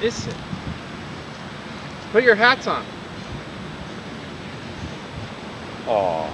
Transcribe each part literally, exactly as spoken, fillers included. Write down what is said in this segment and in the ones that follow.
is it? Put your hats on. Oh.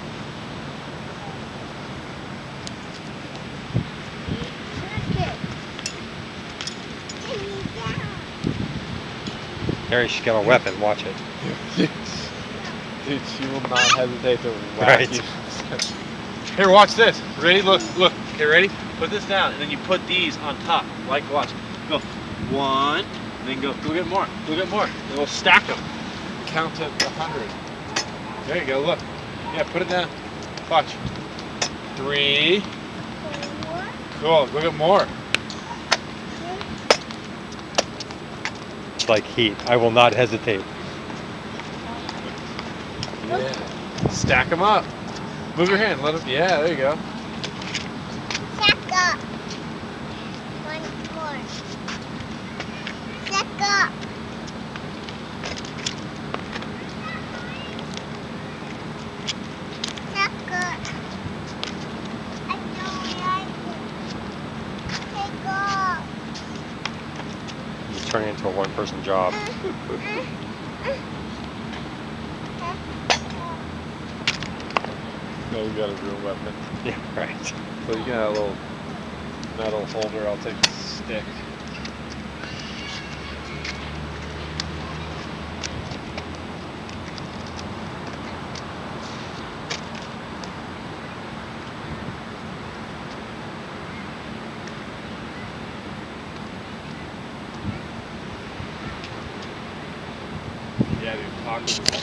Harry, she's got a weapon. Watch it. Dude, she will not hesitate to whack Right. you. Here, watch this. Ready? Look, look. Okay, ready? Put this down, and then you put these on top. Like, watch. Go one, and then go. Go get more. Go get more. And we'll stack them. Count to a hundred. There you go. Look. Yeah, put it down. Watch. Three. Cool. Go get more. It's like heat. I will not hesitate. Yeah. Stack them up. Move your hand. Let them. Yeah, there you go. Stack up. One more. Stack up. Stack up. I don't like it. Take off. It's turning into a one-person job. No, we got a real weapon. Yeah, right. So you got a little metal holder. I'll take the stick. Yeah, dude, tacos.